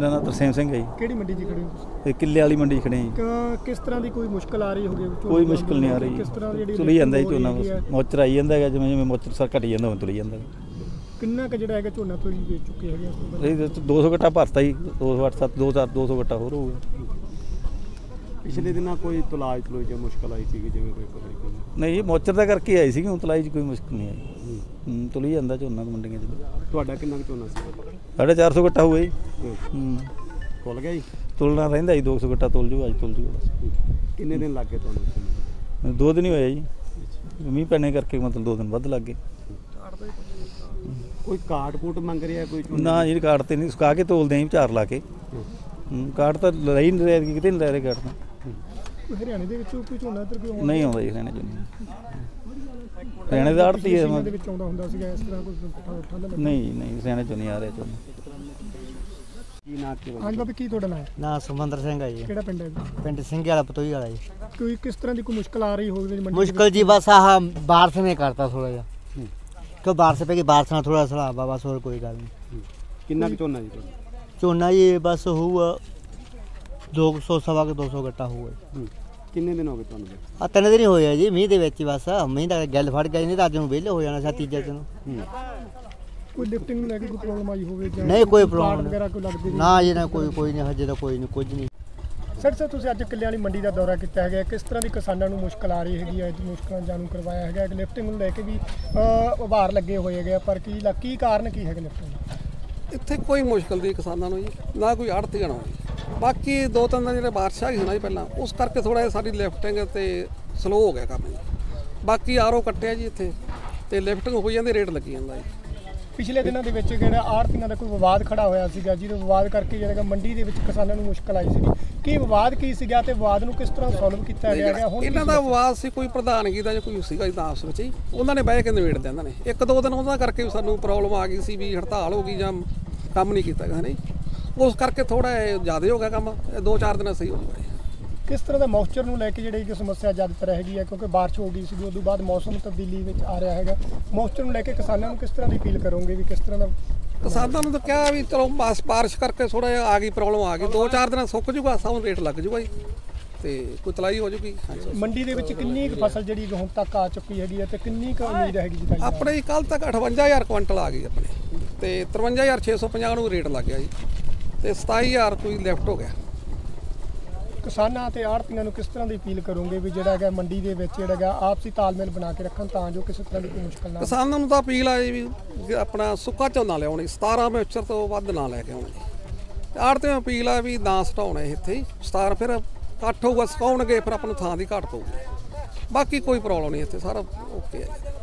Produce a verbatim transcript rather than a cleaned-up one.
मेरा नाम तरसेम सिंह है जी। ਕਿਹੜੀ ਮੰਡੀ 'ਚ ਖੜੇ ਹੋ ਤੁਸੀਂ? किले वाली मंडी खड़े जी। ਕ- किस तरह ਦੀ ਕੋਈ ਮੁਸ਼ਕਲ ਆ ਰਹੀ ਹੋਗੀ? कोई मुश्किल नहीं आ रही, ਕਿਸ ਤਰ੍ਹਾਂ ਜਿਹੜੀ तुली जाता जी ਹੋ झोना, ਰਹੀ ਹੈ? बस मोचर आई जाता है जिवें जिवें मोचर सर घटी जाता उवें तुली जाता। ਕਿੰਨਾ ਕੁ ਜਿਹੜਾ ਹੈਗਾ ਝੋਨਾ ਤੁਸੀਂ ਵੇਚ ਚੁੱਕੇ ਹੈਗੇ ਇਸ ਤੋਂ ਪਹਿਲਾਂ? दो सौ गट्टा भरता जी, दो सौ अठ सत्त दो चार दो सौ गट्टा होर होगा। पिछले दिन कोई तलाज तलूज जो मुश्किल आई थी जिवें कोई कोई नहीं जी, मोचर का करके आई सी, तलाई च कोई मुश्किल नहीं आई। हूँ तुली जाता झोना मंडियां च। ਤੁਹਾਡਾ किन्ना कुछ झोना सी? साढ़े चार सौ गट्टा हुआ जी। तुल गया जी? तुलना रहिंदा जी, दो सौ गट्टा तुल जूगा, अज तुल जूगा बस। किन्ने दिन लग गए तुहानूं? दो दिन ही होया जी, मींह पैने करके मतलब दो दिन वध लग गए। कोई काट कूट मंग रहा कोई? ना जी, काट तो नहीं, सुका के तोलते हैं चार ला के। काट तो ले ही नहीं रहे, कितने नहीं ले रहे काट तो। ਹਰਿਆਣੇ ਦੇ ਵਿੱਚੋਂ ਕੋਈ ਝੋਨਾ ਇੱਧਰ ਕਿਉਂ नहीं आਉਂਦਾ ਜੀ हरियाणे चों। हरियाणे ਦਾ ਆੜਤੀ ਹੈ। ਦੇ ਵਿੱਚ ਆਉਂਦਾ ਹੁੰਦਾ ਸੀਗਾ ਇਸ ਤਰ੍ਹਾਂ ਕੋਈ ਠੰਡ ਲੱਗੀ? नहीं नहीं हरियाणे चों नहीं आ रहे चोने। की ना के ਹਾਂਜੀ ਬਾਬੇ, ਕੀ ਤੁਹਾਡਾ ਨਾਮ ਹੈ? ਨਾ ਸੁਮੰਦਰ ਸਿੰਘ ਹੈ ਜੀ, ਕਿਹੜਾ ਪਿੰਡ ਹੈ ਜੀ? ਪਿੰਡ ਸਿੰਘ ਵਾਲਾ ਪਤੋਈ ਵਾਲਾ ਜੀ। ਕੋਈ ਕਿਸ ਤਰ੍ਹਾਂ ਦੀ ਕੋਈ ਮੁਸ਼ਕਲ ਆ ਰਹੀ ਹੋਵੇ ਮੰਡੀ ਦੇ मुश्किल जी बस आह बारिश ने करता थोड़ा जा, क्यों बारिश पे बारिश ना थोड़ा सलाबा, बस और कोई गल नहीं। किन्ना कुछ झोना जी तुहाडा? झोना जी बस होऊगा दो सौ सवा के दो सौ गट्टा होऊगा। किन्ने दिन हो गए तुहानूं? आ तीन दिन ही होए जी, मीह दे विच ही बस मीह दा गल फड़ गई, नहीं तो अज नूं विहले हो जाना सा तीजे दिन। ਕੋਈ ਲਿਫਟਿੰਗ ਨੂੰ ਲੈ ਕੇ ਕੋਈ ਪ੍ਰੋਬਲਮ ਆਈ ਹੋਵੇ ਜਾਂ ਨਹੀਂ ਕੋਈ ਪਾਰਟ ਪ੍ਰੋਬਲਮ ਵਗੈਰਾ ਕੋਈ ਲੱਗਦੀ ਨਹੀਂ? ਨਾ ਜੀ, ਨਾ ਕੋਈ ਕੋਈ ਨਹੀਂ, ਹਜੇ ਤਾਂ ਕੋਈ ਨਹੀਂ, ਕੁਝ ਨਹੀਂ। ਸਰ ਸਰ ਤੁਸੀਂ ਅੱਜ ਕਿੱਲੇ ਵਾਲੀ ਮੰਡੀ ਦਾ ਦੌਰਾ ਕੀਤਾ ਹੈਗਾ, ਕਿਸ ਤਰ੍ਹਾਂ ਦੀ ਕਿਸਾਨਾਂ ਨੂੰ ਮੁਸ਼ਕਲ ਆ ਰਹੀ ਹੈਗੀ ਹੈ? ਇਹ ਮੁਸ਼ਕਲਾਂ ਜਾਣੂ ਕਰਵਾਇਆ ਹੈਗਾ, ਲਿਫਟਿੰਗ ਨੂੰ ਲੈ ਕੇ ਵੀ ਅਹ, ਉਭਾਰ ਲੱਗੇ ਹੋਏ ਹੈਗੇ ਆ, ਪਰ ਕੀ ਲ- ਕੀ ਕਾਰਨ ਕੀ ਹੈਗਾ ਲਿਫਟਿੰਗ ਦਾ? ਇੱਥੇ ਕੋਈ ਮੁਸ਼ਕਲ ਨਹੀਂ ਕਿਸਾਨਾਂ ਨੂੰ ਜੀ, ਨਾ ਕੋਈ ਆੜ੍ਹਤੀਆਂ ਨੂੰ ਜੀ। ਬਾਕੀ ਦੋ ਤਿੰਨ ਦਿਨ ਜਿਹੜੇ ਬਾਰਿਸ਼ ਆ ਗਈ ਸੀ ਨਾ ਜੀ ਪਹਿਲਾਂ, ਉਸ ਕਰਕੇ ਥੋੜਾ ਜਿਹਾ ਸਾਡੀ ਲਿਫਟਿੰਗ ਤੇ ਸਲੋ ਹੋ ਗਿਆ ਕੰਮ ਜੀ। ਬਾਕੀ ਆਰਓ ਕੱਟਿਆ ਜੀ ਇੱਥੇ, ਤੇ ਲਿਫਟਿੰਗ ਹੋ ਜਾਂਦੀ, ਰੇਟ ਲੱਗੀ ਜਾਂਦਾ ਜੀ। ਪਿਛਲੇ ਦਿਨਾਂ ਦੇ ਵਿੱਚ ਜਿਹੜਾ ਆੜ੍ਹਤੀਆਂ ਦਾ ਕੋਈ ਵਿਵਾਦ ਖੜਾ ਹੋਇਆ ਸੀਗਾ, ਜਿਹਦੇ ਵਿਵਾਦ ਕਰਕੇ ਜਿਹੜਾ ਮੰਡੀ ਦੇ ਵਿੱਚ ਕਿਸਾਨਾਂ ਨੂੰ ਮੁਸ਼ਕਲ ਆਈ ਸੀਗੀ, ਕੀ ਵਿਵਾਦ ਕੀ ਸੀਗਾ ਤੇ ਵਿਵਾਦ ਨੂੰ ਕਿਸ ਤਰ੍ਹਾਂ ਸੋਲਵ ਕੀਤਾ ਗਿਆ ਹੈਗਾ? ਹੁਣ ਇਹਨਾਂ ਦਾ ਵਿਵਾਦ ਸੀ ਕੋਈ ਪ੍ਰਧਾਨਗੀ ਦਾ ਜਾਂ ਕੋਈ ਸੀਗਾ ਜੀ, ਤਾਂ ਆਪਸ ਵਿੱਚ ਹੀ ਉਹਨਾਂ ਨੇ ਬਹਿ ਕੇ ਨਿਬੇੜ ਦਿਆ। ਇਹਨਾਂ ਨੇ ਇੱਕ ਦੋ ਦਿਨ ਉਹਨਾਂ ਕਰਕੇ ਵੀ ਸਾਨੂੰ ਪ੍ਰੋਬਲਮ ਆ ਗਈ ਸੀ ਵੀ ਹੜਤਾਲ ਹੋ ਗਈ ਜਾਂ ਕੰਮ ਨਹੀਂ ਕੀਤਾ ਗਿਆ, ਨਹੀਂ ਉਸ ਕਰਕੇ ਥੋੜਾ ਜ਼ਿਆਦਾ ਹੋ ਗਿਆ ਕੰਮ। ਇਹ ਦੋ ਚਾਰ ਦਿਨ ਸਹੀ ਹੋ ਜੂਗਾ। ਕਿਸ ਤਰ੍ਹਾਂ ਦਾ ਮੌਇਸਚਰ ਨੂੰ ਲੈ ਕੇ ਜਿਹੜੀ ਕਿ ਸਮੱਸਿਆ ਜ਼ਿਆਦਾਤਰ ਹੈਗੀ ਹੈ, ਕਿਉਂਕਿ ਬਾਰਿਸ਼ ਹੋ ਗਈ ਸੀਗੀ, ਉਸ ਤੋਂ ਬਾਅਦ ਮੌਸਮ ਤਬਦੀਲੀ ਵਿੱਚ ਆ ਰਿਹਾ ਹੈਗਾ, ਮੌਇਸਚਰ ਨੂੰ ਲੈ ਕੇ ਕਿਸਾਨਾਂ ਨੂੰ ਕਿਸ ਤਰ੍ਹਾਂ ਦੀ ਅਪੀਲ ਕਰੋਗੇ ਵੀ ਕਿਸ ਤਰ੍ਹਾਂ ਦਾ? ਕਿਸਾਨਾਂ ਨੂੰ ਤਾਂ ਕਿਹਾ ਵੀ ਚਲੋ ਬਸ ਬਾਰਿਸ਼ ਕਰਕੇ ਥੋੜਾ ਜਿਹਾ ਆ ਗਈ ਪ੍ਰੋਬਲਮ ਆ ਗਈ, ਦੋ ਚਾਰ ਦਿਨ ਸੁੱਕ ਜੂਗਾ, ਸਾਨੂੰ ਰੇਟ ਲੱਗ ਜੂਗਾ ਜੀ, ਤੇ ਕੋਈ ਤਲਾਈ ਹੋ ਜੂਗੀ। ਮੰਡੀ ਦੇ ਵਿੱਚ ਕਿੰਨੀ ਕੁ ਫਸਲ ਜਿਹੜੀ ਹੁਣ ਤੱਕ ਆ ਚੁੱਕੀ ਹੈਗੀ ਹੈ ਤੇ ਕਿੰਨੀ ਕੁ ਉਮੀਦ ਹੈਗੀ ਜੀ ਤੁਹਾਡੀ? ਆਪਣੇ ਜੀ ਕੱਲ ਤੱਕ ਅਠਵੰਜਾ ਹਜ਼ਾਰ ਕੁਇੰਟਲ ਆ ਗਈ ਆਪਣੇ, ਤੇ ਤਰਵੰਜਾ ਹਜ਼ਾਰ ਛੇ ਸੌ ਪੰਜਾਹ ਨੂੰ ਰੇਟ ਲੱਗ ਗਿਆ ਜੀ, ਤੇ ਸਤਾਈ ਹਜ਼ਾਰ ਕੋਈ ਲੈਫਟ ਹੋ ਗਿਆ। ਕਿਸਾਨਾਂ ਤੇ ਆੜ੍ਹਤੀਆਂ ਨੂੰ ਕਿਸ ਤਰ੍ਹਾਂ ਦੀ ਅਪੀਲ ਕਰੋਗੇ ਵੀ ਜਿਹੜਾ ਹੈਗਾ ਮੰਡੀ ਦੇ ਵਿੱਚ ਜਿਹੜਾ ਹੈਗਾ ਆਪਸੀ ਤਾਲਮੇਲ ਬਣਾ ਕੇ ਰੱਖਣ ਤਾਂ ਜੋ ਕਿਸੇ ਤਰ੍ਹਾਂ ਦੀ ਕੋਈ ਮੁਸ਼ਕਲ ਨਾ ਆਵੇ? ਕਿਸਾਨਾਂ ਨੂੰ ਤਾਂ ਅਪੀਲ ਆ ਜੀ ਵੀ ਆਪਣਾ ਸੁੱਕਾ ਝੋਨਾ ਲਿਆਉਣੀ, ਸਤਾਰਾਂ ਮੋਇਸਚਰ ਤੋਂ ਵੱਧ ਨਾ ਲੈ ਕੇ ਆਉਣੀ। ਆੜ੍ਹਤੀਆਂ ਨੂੰ ਅਪੀਲ ਆ ਵੀ ਨਾ ਸਟਾਉਣਾ ਇੱਥੇ ਹੀ ਸਤਾਰਾਂ, ਫਿਰ ਇਕੱਠ ਹੋਊਗਾ, ਸੁਕਾਉਣਗੇ, ਫਿਰ ਆਪਾਂ ਨੂੰ ਥਾਂ ਦੀ ਘਾਟ ਪਊਗੀ। ਬਾਕੀ ਕੋਈ ਪ੍ਰੋਬਲਮ ਨਹੀਂ, ਇੱਥੇ ਸਾਰਾ ਓਕੇ ਹੈ।